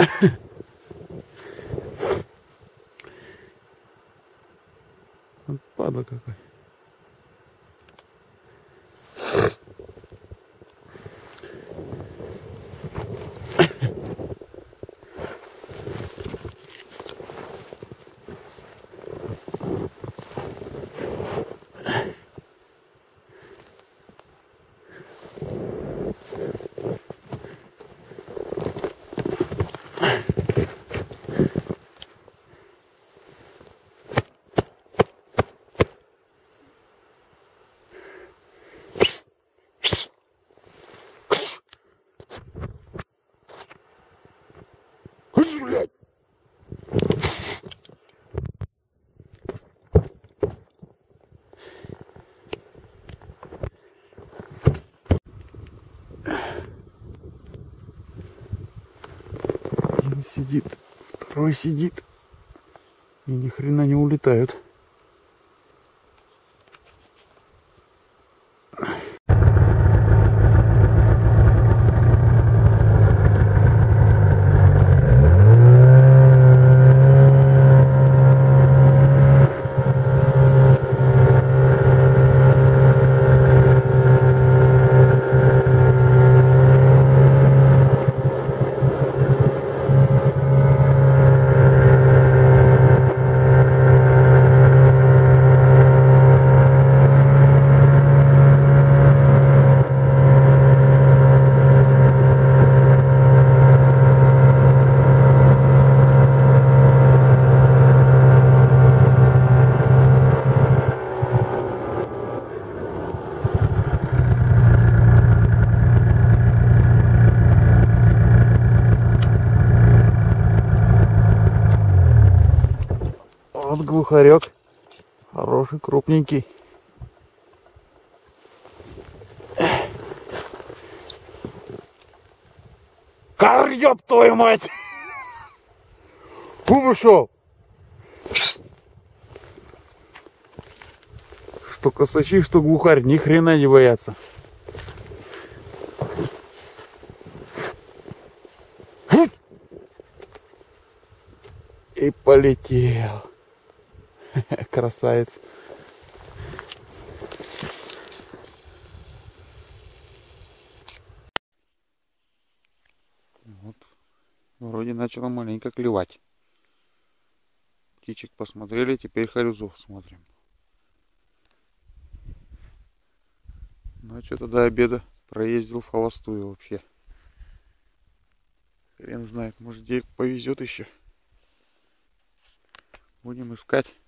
Падла какой. Блядь. Один сидит, второй сидит. И ни хрена не улетают. Вот глухарек. Хороший, крупненький. Кар, ёб твою мать! Фу, ушел! Что косачи, что глухарь, ни хрена не боятся. И полетел. Красавец. Вот. Вроде начало маленько клевать. Птичек посмотрели, теперь хорюзов смотрим. Ну а что-то до обеда проездил в холостую вообще. Хрен знает, может, где повезет еще. Будем искать.